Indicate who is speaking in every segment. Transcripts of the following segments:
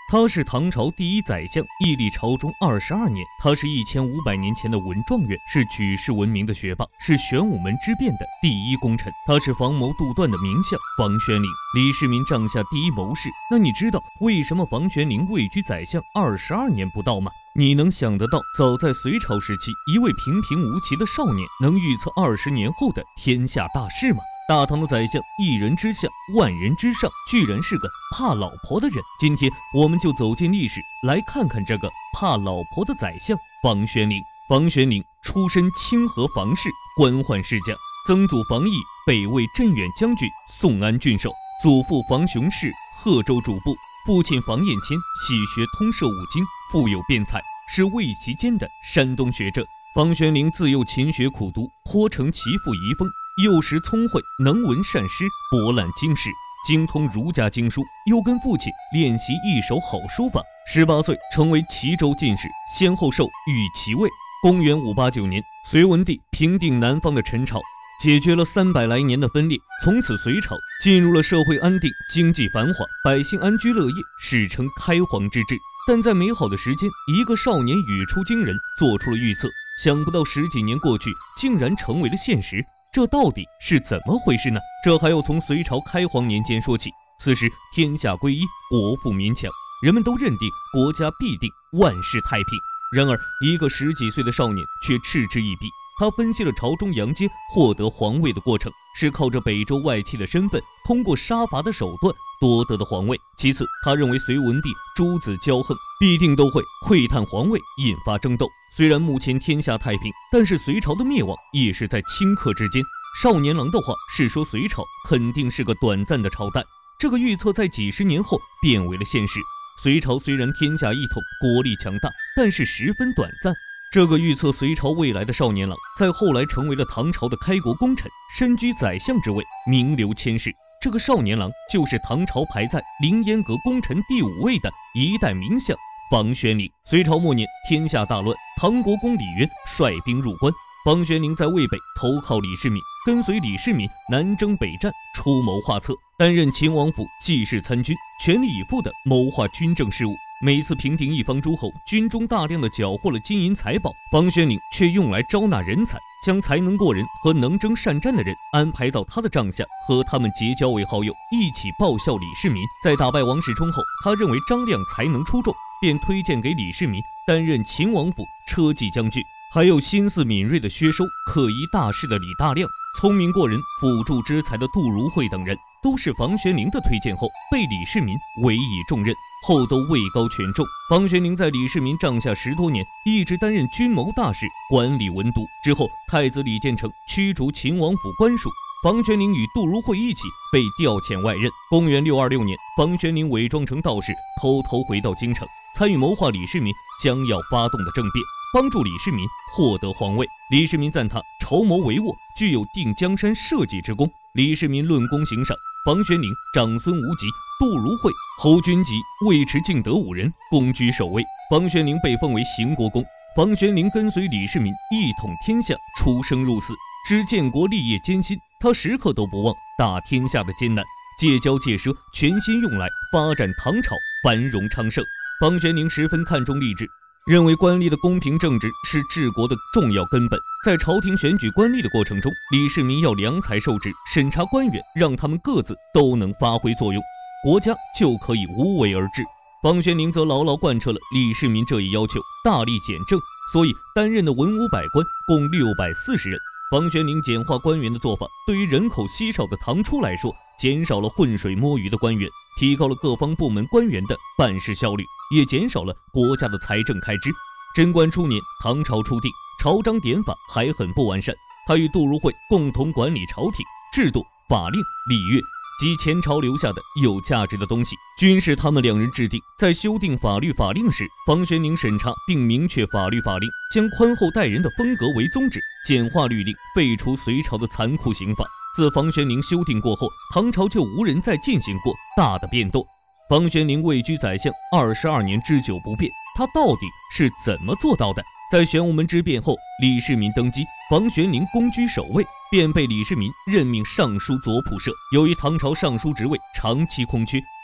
Speaker 1: 他是唐朝第一宰相，屹立朝中22年。他是1500年前的文状元，是举世闻名的学霸，是玄武门之变的第一功臣。他是防谋杜断的名相房玄龄，李世民帐下第一谋士。那你知道为什么房玄龄位居宰相22年不到吗？你能想得到，早在隋朝时期，一位平平无奇的少年能预测20年后的天下大事吗？大唐的宰相，一人之下，万人之上，居然是个怕老婆的人。今天我们就走进历史，来看看这个怕老婆的宰相房玄龄。房玄龄出身清河房氏，官宦世家，曾祖房义，北魏镇远将军、宋安郡守，祖父房雄氏，贺州主簿，父亲房彦谦，喜学通摄五经，富有辩才，是魏齐间的山东学者。房玄龄自幼勤学苦读，颇承其父遗风。幼时聪慧，能文善诗，博览经史，精通儒家经书，又跟父亲练习一手好书法。18岁成为齐州进士，先后授御骑尉。公元589年，隋文帝平定南方的陈朝，解决了300来年的分裂，从此隋朝进入了社会安定、经济繁华、百姓安居乐业，史称开皇之治。但在美好的时间，一个少年语出惊人，做出了预测，想不到10几年过去，竟然成为了现实。这到底是怎么回事呢？这还要从隋朝开皇年间说起。此时天下归一，国富民强，人们都认定国家必定万事太平。然而一个10几岁的少年却嗤之以鼻。他分析了朝中阳间获得皇位的过程，是靠着北周外戚的身份，通过杀伐的手段夺得的皇位。其次，他认为隋文帝诸子骄横，必定都会窥探皇位，引发争斗。虽然目前天下太平，但是隋朝的灭亡也是在顷刻之间。少年郎的话是说，隋朝肯定是个短暂的朝代。这个预测在几十年后变为了现实。隋朝虽然天下一统，国力强大，但是十分短暂。这个预测隋朝未来的少年郎，在后来成为了唐朝的开国功臣，身居宰相之位，名留千世。这个少年郎就是唐朝排在凌烟阁功臣第5位的一代名相房玄龄。隋朝末年，天下大乱，唐国公李渊率兵入关，房玄龄在渭北投靠李世民，跟随李世民南征北战，出谋划策，担任秦王府记事参军，全力以赴地谋划军政事务。每次平定一方诸侯，军中大量的缴获了金银财宝，房玄龄却用来招纳人才，将才能过人和能征善战的人安排到他的帐下，和他们结交为好友，一起报效李世民。在打败王世充后，他认为张亮才能出众，便推荐给李世民担任秦王府车骑将军。还有心思敏锐的薛收、可依大事的李大亮、聪明过人、辅助之才的杜如晦等人，都是房玄龄的推荐后被李世民委以重任，后都位高权重。房玄龄在李世民帐下10多年，一直担任军谋大事，管理文都。之后，太子李建成驱逐秦王府官署，房玄龄与杜如晦一起被调遣外任。公元626年，房玄龄伪装成道士，偷偷回到京城，参与谋划李世民将要发动的政变，帮助李世民获得皇位。李世民赞他筹谋帷幄，具有定江山社稷之功。李世民论功行赏，房玄龄、长孙无极、杜如晦、侯君集、尉迟敬德5人共居首位。房玄龄被封为邢国公。房玄龄跟随李世民一统天下，出生入死，知建国立业艰辛，他时刻都不忘打天下的艰难，戒骄戒奢，全心用来发展唐朝繁荣昌盛。房玄龄十分看重吏治，认为官吏的公平正直是治国的重要根本。在朝廷选举官吏的过程中，李世民要良才受职，审查官员，让他们各自都能发挥作用，国家就可以无为而治。房玄龄则牢牢贯彻了李世民这一要求，大力简政，所以担任的文武百官共640人。房玄龄简化官员的做法，对于人口稀少的唐初来说，减少了浑水摸鱼的官员，提高了各方部门官员的办事效率，也减少了国家的财政开支。贞观初年，唐朝初定，朝章典法还很不完善，他与杜如晦共同管理朝廷制度、法令、礼乐及前朝留下的有价值的东西，均是他们2人制定。在修订法律法令时，房玄龄审查并明确法律法令，将宽厚待人的风格为宗旨，简化律令，废除隋朝的残酷刑法。自房玄龄修订过后，唐朝就无人再进行过大的变动。房玄龄位居宰相22年之久不变，他到底是怎么做到的？在玄武门之变后，李世民登基，房玄龄公居首位，便被李世民任命尚书左仆射。由于唐朝尚书职位长期空缺，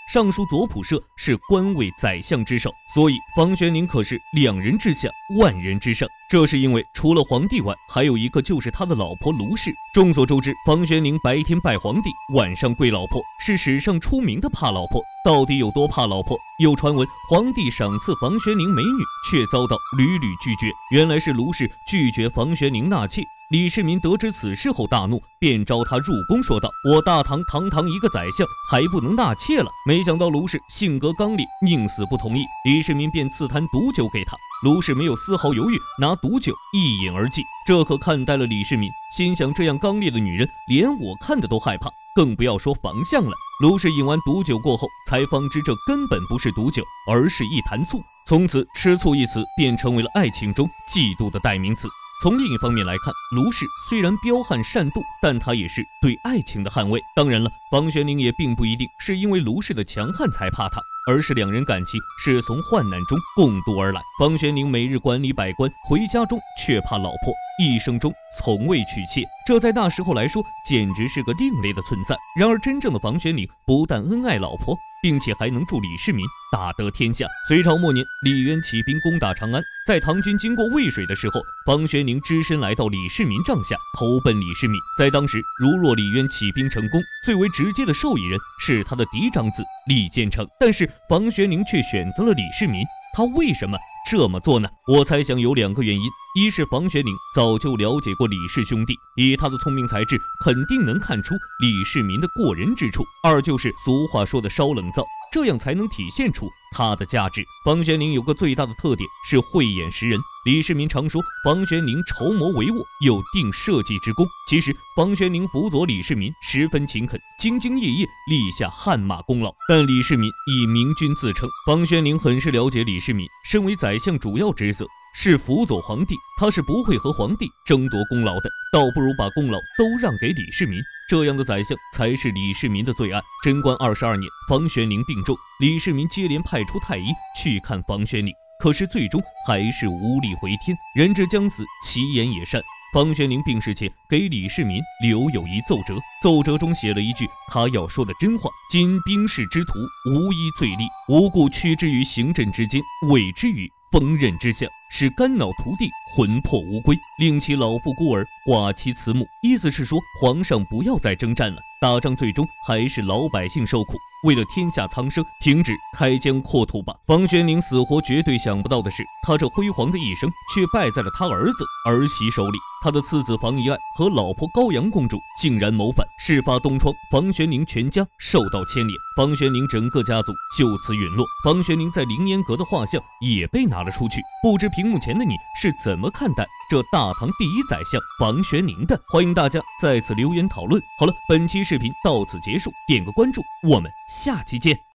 Speaker 1: 尚书左仆射是官位宰相之首，所以房玄龄可是2人之下，万人之上。这是因为除了皇帝外，还有一个就是他的老婆卢氏。众所周知，房玄龄白天拜皇帝，晚上跪老婆，是史上出名的怕老婆。到底有多怕老婆？有传闻皇帝赏赐房玄龄美女，却遭到屡屡拒绝。原来是卢氏拒绝房玄龄纳妾。李世民得知此事后大怒，便召他入宫，说道：“我大唐堂堂一个宰相，还不能纳妾了？”没想到卢氏性格刚烈，宁死不同意。李世民便赐坛毒酒给他，卢氏没有丝毫犹豫，拿毒酒一饮而尽。这可看呆了李世民，心想这样刚烈的女人，连我看的都害怕，更不要说房相了。卢氏饮完毒酒过后，才方知这根本不是毒酒，而是一坛醋。从此，吃醋一词便成为了爱情中嫉妒的代名词。从另一方面来看，卢氏虽然彪悍善妒，但他也是对爱情的捍卫。当然了，房玄龄也并不一定是因为卢氏的强悍才怕他，而是2人感情是从患难中共度而来。房玄龄每日管理百官，回家中却怕老婆，一生中从未娶妾，这在那时候来说简直是个另类的存在。然而真正的房玄龄不但恩爱老婆，并且还能助李世民大得天下。隋朝末年，李渊起兵攻打长安，在唐军经过渭水的时候，房玄龄只身来到李世民帐下，投奔李世民。在当时，如若李渊起兵成功，最为直接的受益人是他的嫡长子李建成，但是房玄龄却选择了李世民。他为什么这么做呢？我猜想有2个原因：一是房玄龄早就了解过李氏兄弟，以他的聪明才智，肯定能看出李世民的过人之处；二就是俗话说的烧冷灶，这样才能体现出他的价值。房玄龄有个最大的特点是慧眼识人。李世民常说房玄龄筹谋帷幄，有定社稷之功。其实房玄龄辅佐李世民十分勤恳，兢兢业业，立下汗马功劳。但李世民以明君自称，房玄龄很是了解李世民身为宰相主要职责是辅佐皇帝，他是不会和皇帝争夺功劳的，倒不如把功劳都让给李世民。这样的宰相才是李世民的最爱。贞观22年，房玄龄病重，李世民接连派出太医去看房玄龄，可是最终还是无力回天。人之将死，其言也善。房玄龄病逝前给李世民留有一奏折，奏折中写了一句他要说的真话：今兵士之徒，无一罪立，无故屈之于行阵之间，委之于锋刃之下，使肝脑涂地，魂魄无归，令其老父孤儿寡妻慈母。意思是说，皇上不要再征战了，打仗最终还是老百姓受苦，为了天下苍生，停止开疆扩土吧。房玄龄死活绝对想不到的是，他这辉煌的一生却败在了他儿子儿媳手里。他的次子房遗爱和老婆高阳公主竟然谋反，事发东窗，房玄龄全家受到牵连，房玄龄整个家族就此陨落。房玄龄在凌烟阁的画像也被拿了出去。不知屏幕前的你是怎么看待这大唐第一宰相房玄龄的？欢迎大家在此留言讨论。好了，本期视频到此结束，点个关注，我们下期见。